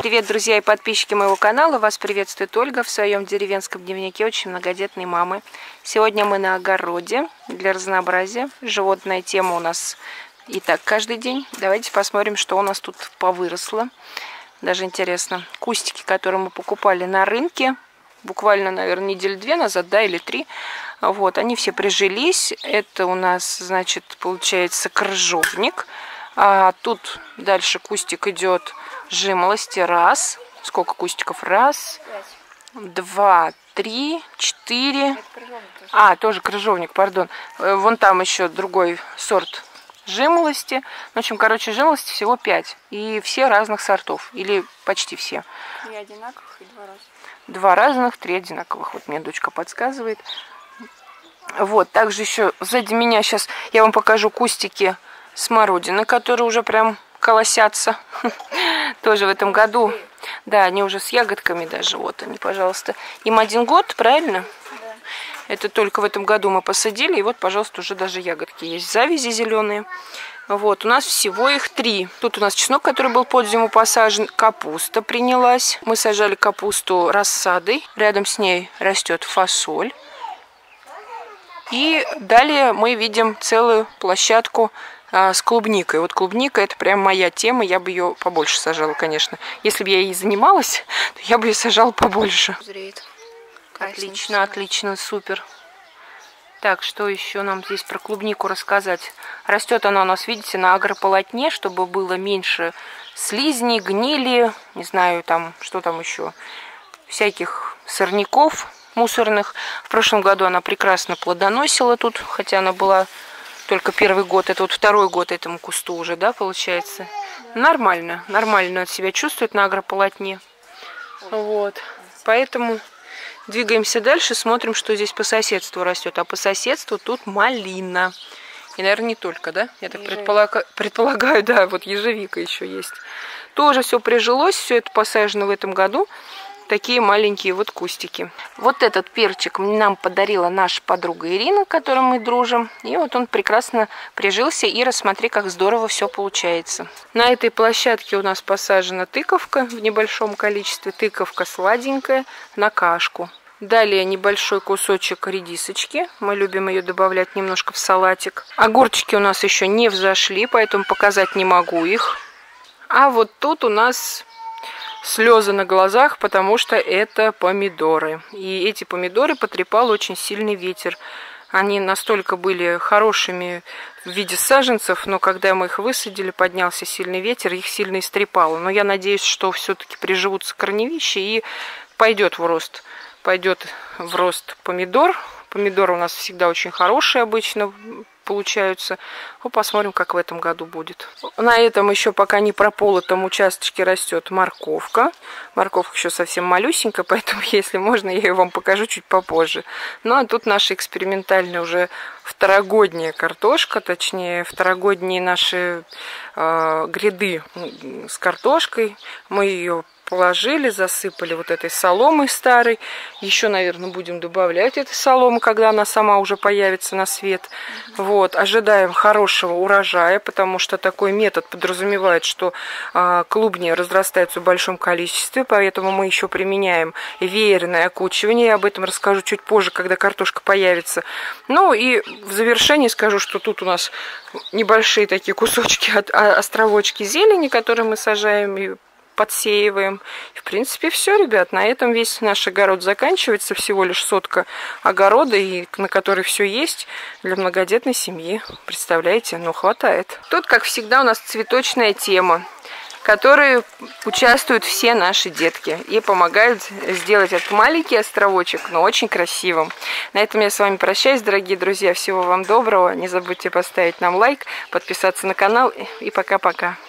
Привет, друзья и подписчики моего канала. Вас приветствует Ольга в своем деревенском дневнике очень многодетной мамы. Сегодня мы на огороде для разнообразия. Животная тема у нас и так каждый день. Давайте посмотрим, что у нас тут повыросло. Даже интересно. Кустики, которые мы покупали на рынке, буквально, наверное, недели 2 назад, да, или 3. Вот, они все прижились. Это у нас, значит, получается крыжовник. А тут дальше кустик идет жимолости. Раз. Сколько кустиков? Раз, 2, 3, 4. А, тоже крыжовник, пардон. Вон там еще другой сорт жимолости. В общем, короче, жимолости всего 5. И все разных сортов. Или почти все. 3 одинаковых и 2 разных. 2 разных, 3 одинаковых. Вот мне дочка подсказывает. Вот, также еще сзади меня сейчас я вам покажу кустики смородины, которые уже прям колосятся. Тоже в этом году. Да, они уже с ягодками даже. Вот они, пожалуйста. Им 1 год, правильно? Да. Это только в этом году мы посадили. И вот, пожалуйста, уже даже ягодки есть. Завязи зеленые. Вот, у нас всего их 3. Тут у нас чеснок, который был под зиму посажен. Капуста принялась. Мы сажали капусту рассадой. Рядом с ней растет фасоль. И далее мы видим целую площадку с клубникой. Вот клубника — это прям моя тема. Я бы ее побольше сажала, конечно. Если бы я ей занималась, то я бы ее сажала побольше. Зреет. Отлично, отлично, супер. Так, что еще нам здесь про клубнику рассказать? Растет она у нас, видите, на агрополотне, чтобы было меньше слизней, гнили, не знаю, там, что там еще, всяких сорняков мусорных. В прошлом году она прекрасно плодоносила тут, хотя она была только 1-й год. Это вот 2-й год этому кусту уже, да, получается? Нормально, нормально от себя чувствует на агрополотне. Вот, поэтому двигаемся дальше, смотрим, что здесь по соседству растет. А по соседству тут малина. И, наверное, не только, да? Я так предполагаю, да, вот ежевика еще есть. Тоже все прижилось, все это посажено в этом году. Такие маленькие вот кустики. Вот этот перчик нам подарила наша подруга Ирина, с которой мы дружим. И вот он прекрасно прижился. И рассмотри, как здорово все получается. На этой площадке у нас посажена тыковка в небольшом количестве. Тыковка сладенькая на кашку. Далее небольшой кусочек редисочки. Мы любим ее добавлять немножко в салатик. Огурчики у нас еще не взошли, поэтому показать не могу их. А вот тут у нас слезы на глазах, потому что это помидоры. И эти помидоры потрепал очень сильный ветер. Они настолько были хорошими в виде саженцев, но когда мы их высадили, поднялся сильный ветер, их сильно истрепало. Но я надеюсь, что все-таки приживутся корневища и пойдет в рост. Пойдет в рост помидор. Помидоры у нас всегда очень хорошие обычно получаются. Ну, посмотрим, как в этом году будет. На этом еще пока не прополотом участочке растет морковка. Морковка еще совсем малюсенькая, поэтому, если можно, я ее вам покажу чуть попозже. Ну, а тут наша экспериментальная уже второгодняя картошка, точнее, второгодние наши гряды с картошкой. Мы ее положили, засыпали вот этой соломой старой. Еще, наверное, будем добавлять этой соломы, когда она сама уже появится на свет. Вот, ожидаем хорошего урожая, потому что такой метод подразумевает, что клубни разрастаются в большом количестве, поэтому мы еще применяем веерное окучивание. Я об этом расскажу чуть позже, когда картошка появится. Ну и в завершении скажу, что тут у нас небольшие такие кусочки, островочки зелени, которые мы сажаем и подсеиваем. В принципе, все, ребят. На этом весь наш огород заканчивается. Всего лишь сотка огорода, и на которой все есть для многодетной семьи. Представляете? Ну, хватает. Тут, как всегда, у нас цветочная тема, в которой участвуют все наши детки и помогают сделать этот маленький островочек, но очень красивым. На этом я с вами прощаюсь, дорогие друзья. Всего вам доброго. Не забудьте поставить нам лайк, подписаться на канал и пока-пока.